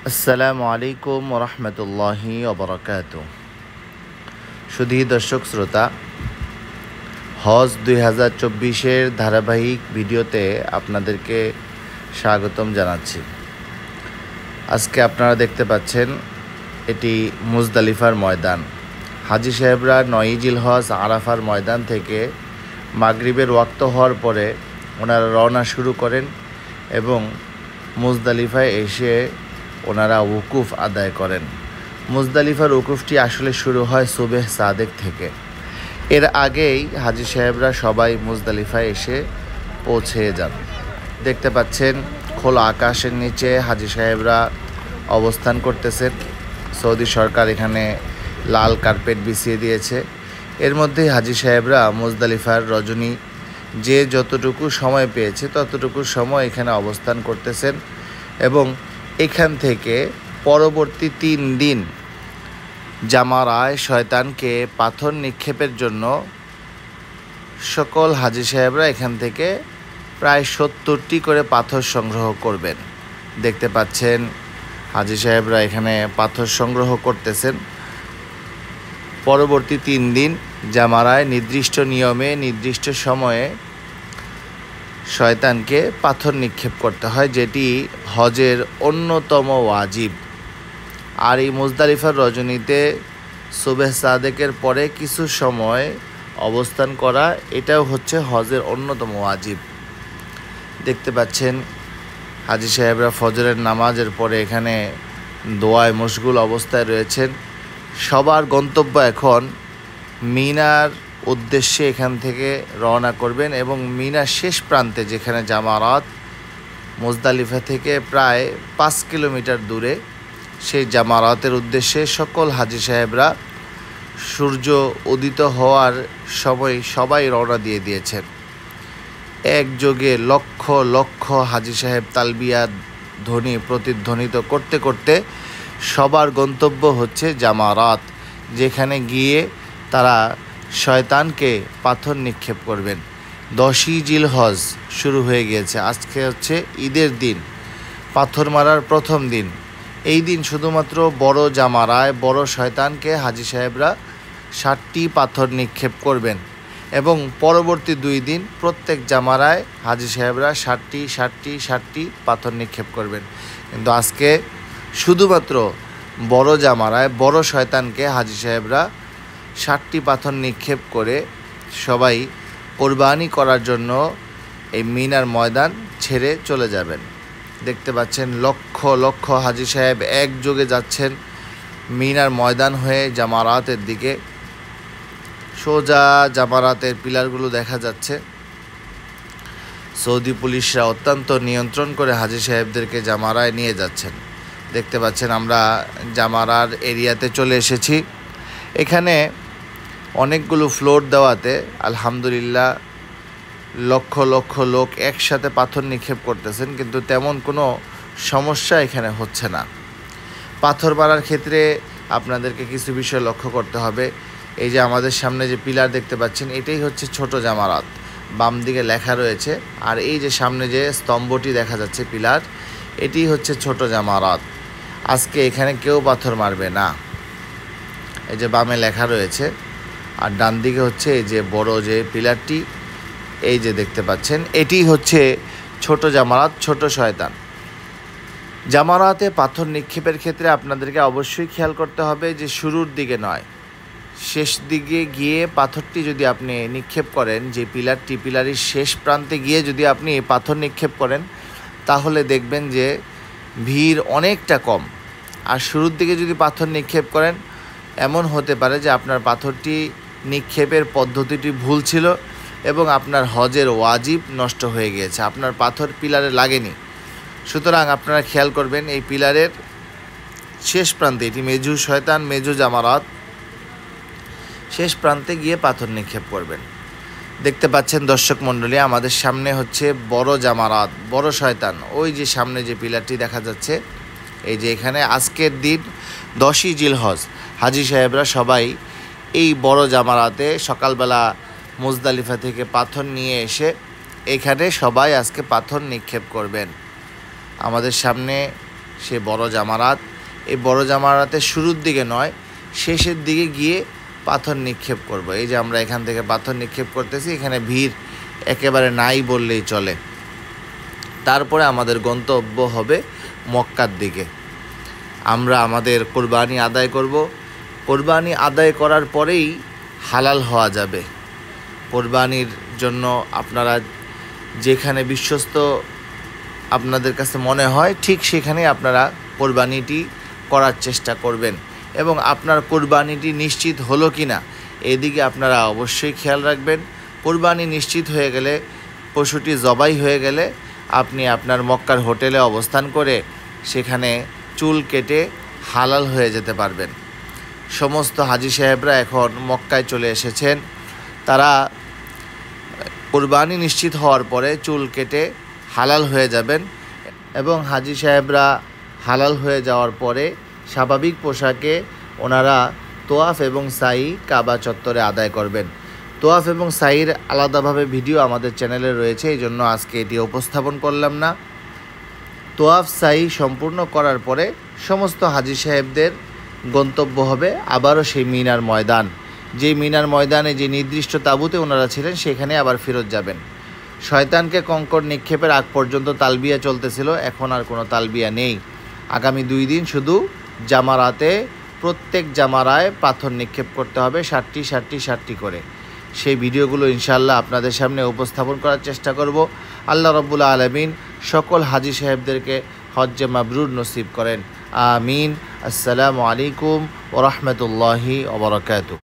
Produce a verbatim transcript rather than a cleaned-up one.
আসসালামু আলাইকুম রহমতুল্লাহি ওবরাকাতুহু। সুধী দর্শক শ্রোতা, হজ দুই হাজার চব্বিশের ধারাবাহিক ভিডিওতে আপনাদেরকে স্বাগতম জানাচ্ছি। আজকে আপনারা দেখতে পাচ্ছেন এটি মুজদালিফার ময়দান। হাজি সাহেবরা নয়ই জিলহজ আরাফার ময়দান থেকে মাগরিবের ওয়াক্ত হওয়ার পরে ওনারা রওনা শুরু করেন এবং মুজদালিফায় এসে ওনারা উকুফ আদায় করেন। মুজদালিফার উকুফটি আসলে শুরু হয় সুবেহ সাদেক থেকে। এর আগেই হাজি সাহেবরা সবাই মুজদালিফায় এসে পৌঁছে যান। দেখতে পাচ্ছেন খোলা আকাশের নিচে হাজি সাহেবরা অবস্থান করতেছেন। সৌদি সরকার এখানে লাল কার্পেট বিছিয়ে দিয়েছে। এর মধ্যেই হাজি সাহেবরা মুজদালিফার রজনী যে যতটুকু সময় পেয়েছে ততটুকু সময় এখানে অবস্থান করতেছেন এবং এখান থেকে পরবর্তী তিন দিন জামারায় শয়তানকে পাথর নিক্ষেপের জন্য সকল হাজি সাহেবরা এখান থেকে প্রায় সত্তরটি করে পাথর সংগ্রহ করবেন। দেখতে পাচ্ছেন হাজি সাহেবরা এখানে পাথর সংগ্রহ করতেছেন। পরবর্তী তিন দিন জামারায় নির্দিষ্ট নিয়মে নির্দিষ্ট সময়ে শয়তানকে পাথর নিক্ষেপ করতে হয়, যেটি হজের অন্যতম ওয়াজিব। আর এই মুজদালিফার রজনীতে সুবেহ সাদেকের পরে কিছু সময় অবস্থান করা, এটাও হচ্ছে হজের অন্যতম ওয়াজিব। দেখতে পাচ্ছেন হাজি সাহেবরা ফজরের নামাজের পরে এখানে দোয়ায় মশগুল অবস্থায় রয়েছেন। সবার গন্তব্য এখন মিনার উদ্দেশ্যে এখান থেকে রওনা করবেন এবং মিনার শেষ প্রান্তে যেখানে জামারাত মুজদালিফা থেকে প্রায় পাঁচ কিলোমিটার দূরে, সেই জামারাতের উদ্দেশ্যে সকল হাজি সাহেবরা সূর্য উদিত হওয়ার সময় সবাই রওনা দিয়ে দিয়েছেন। একযোগে লক্ষ লক্ষ হাজি সাহেব তালবিয়া ধ্বনি প্রতিধ্বনিত করতে করতে সবার গন্তব্য হচ্ছে জামারাত, যেখানে গিয়ে তারা শয়তানকে পাথর নিক্ষেপ করবেন। দশই জিলহজ শুরু হয়ে গিয়েছে। আজকে হচ্ছে ঈদের দিন, পাথর মারার প্রথম দিন। এই দিন শুধুমাত্র বড় জামারায় বড় শয়তানকে হাজি সাহেবরা ষাটটি পাথর নিক্ষেপ করবেন এবং পরবর্তী দুই দিন প্রত্যেক জামারায় হাজি সাহেবরা ষাটটি ষাটটি ষাটটি পাথর নিক্ষেপ করবেন। কিন্তু আজকে শুধুমাত্র বড় জামারায় বড় শয়তানকে হাজি সাহেবরা ষাটটি পাথর নিক্ষেপ করে সবাই কোরবানি করার জন্য এই মিনার ময়দান ছেড়ে চলে যাবেন। দেখতে পাচ্ছেন লক্ষ লক্ষ হাজি সাহেব একযোগে যাচ্ছেন মিনার ময়দান হয়ে জামারাতের দিকে। সোজা জামারাতের পিলারগুলো দেখা যাচ্ছে। সৌদি পুলিশরা অত্যন্ত নিয়ন্ত্রণ করে হাজি সাহেবদেরকে জামারায় নিয়ে যাচ্ছেন। দেখতে পাচ্ছেন আমরা জামারার এরিয়াতে চলে এসেছি। এখানে অনেকগুলো ফ্লোর দেওয়াতে আলহামদুলিল্লাহ লক্ষ লক্ষ লোক একসাথে পাথর নিক্ষেপ করতেছেন, কিন্তু তেমন কোনো সমস্যা এখানে হচ্ছে না। পাথর মারার ক্ষেত্রে আপনাদেরকে কিছু বিষয় লক্ষ্য করতে হবে। এই যে আমাদের সামনে যে পিলার দেখতে পাচ্ছেন, এটাই হচ্ছে ছোট জামারাত, বাম দিকে লেখা রয়েছে। আর এই যে সামনে যে স্তম্ভটি দেখা যাচ্ছে পিলার, এটি হচ্ছে ছোট জামারাত। আজকে এখানে কেউ পাথর মারবে না। এই যে বামে লেখা রয়েছে, আর ডান দিকে হচ্ছে এই যে বড় যে পিলারটি, এই যে দেখতে পাচ্ছেন, এটি হচ্ছে ছোট জামারাত, ছোট শয়তান। জামারাতে পাথর নিক্ষেপের ক্ষেত্রে আপনাদেরকে অবশ্যই খেয়াল করতে হবে যে শুরুর দিকে নয়, শেষ দিকে গিয়ে পাথরটি যদি আপনি নিক্ষেপ করেন, যে পিলারটি পিলারের শেষ প্রান্তে গিয়ে যদি আপনি পাথর নিক্ষেপ করেন, তাহলে দেখবেন যে ভিড় অনেকটা কম। আর শুরুর দিকে যদি পাথর নিক্ষেপ করেন, এমন হতে পারে যে আপনার পাথরটি নিক্ষেপের পদ্ধতিটি ভুল ছিল এবং আপনার হজের ওয়াজিব নষ্ট হয়ে গিয়েছে, আপনার পাথর পিলারে লাগেনি। সুতরাং আপনারা খেয়াল করবেন এই পিলারের শেষ প্রান্তে, এটি মেজু শয়তান মেজু জামারাত, শেষ প্রান্তে গিয়ে পাথর নিক্ষেপ করবেন। দেখতে পাচ্ছেন দর্শক মণ্ডলী, আমাদের সামনে হচ্ছে বড় জামারাত, বড় শয়তান। ওই যে সামনে যে পিলারটি দেখা যাচ্ছে, এই যে এখানে আজকের দিন দশই জিলহজ হাজি সাহেবরা সবাই এই বড় জামারাতে সকালবেলা মুজদালিফা থেকে পাথর নিয়ে এসে এখানে সবাই আজকে পাথর নিক্ষেপ করবেন। আমাদের সামনে সে বড় জামারাত। এই বড় জামারাতের শুরুর দিকে নয়, শেষের দিকে গিয়ে পাথর নিক্ষেপ করব। এই যে আমরা এখান থেকে পাথর নিক্ষেপ করতেছি, এখানে ভিড় একেবারে নাই বললেই চলে। তারপরে আমাদের গন্তব্য হবে মক্কার দিকে। আমরা আমাদের কোরবানি আদায় করব। কোরবানি আদায় করার পরেই হালাল হওয়া যাবে। কোরবানির জন্য আপনারা যেখানে বিশ্বস্ত আপনাদের কাছে মনে হয় ঠিক সেখানে আপনারা কোরবানিটি করার চেষ্টা করবেন, এবং আপনার কোরবানিটি নিশ্চিত হলো কি না এদিকে আপনারা অবশ্যই খেয়াল রাখবেন। কোরবানি নিশ্চিত হয়ে গেলে, পশুটি জবাই হয়ে গেলে আপনি আপনার মক্কার হোটেলে অবস্থান করে সেখানে চুল কেটে হালাল হয়ে যেতে পারবেন। সমস্ত হাজি সাহেবরা এখন মক্কায় চলে এসেছেন। তারা কোরবানি নিশ্চিত হওয়ার পরে চুল কেটে হালাল হয়ে যাবেন, এবং হাজি সাহেবরা হালাল হয়ে যাওয়ার পরে স্বাভাবিক পোশাকে ওনারা তোয়াফ এবং সাই কাবা চত্বরে আদায় করবেন। তোয়াফ এবং সাইর আলাদাভাবে ভিডিও আমাদের চ্যানেলে রয়েছে, এই জন্য আজকে এটি উপস্থাপন করলাম না। তোয়াফ সাই সম্পূর্ণ করার পরে সমস্ত হাজি সাহেবদের গন্তব্য হবে আবারও সেই মিনার ময়দান। যে মিনার ময়দানে যে নির্দিষ্ট তাঁবুতে ওনারা ছিলেন সেখানে আবার ফেরত যাবেন। শয়তানকে কঙ্কর নিক্ষেপের আগ পর্যন্ত তালবিয়া চলতেছিল, এখন আর কোনো তালবিয়া নেই। আগামী দুই দিন শুধু জামারাতে প্রত্যেক জামারায় পাথর নিক্ষেপ করতে হবে, ষাটটি ষাটটি ষাটটি করে। সেই ভিডিওগুলো ইনশাআল্লাহ আপনাদের সামনে উপস্থাপন করার চেষ্টা করব। আল্লাহ রাব্বুল আলামিন সকল হাজি সাহেবদেরকে হজ্জে মাবরুর নসিব করেন। আমিন। আসসালামু আলাইকুম ওয়া রাহমাতুল্লাহি ওয়া বারাকাতুহু।